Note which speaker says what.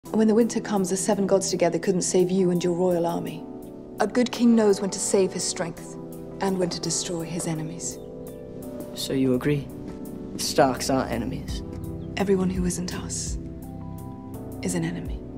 Speaker 1: When the winter comes, the seven gods together couldn't save you and your royal army. A good king knows when to save his strength, and when to destroy his enemies.
Speaker 2: So you agree? The Starks are enemies?
Speaker 1: Everyone who isn't us is an enemy.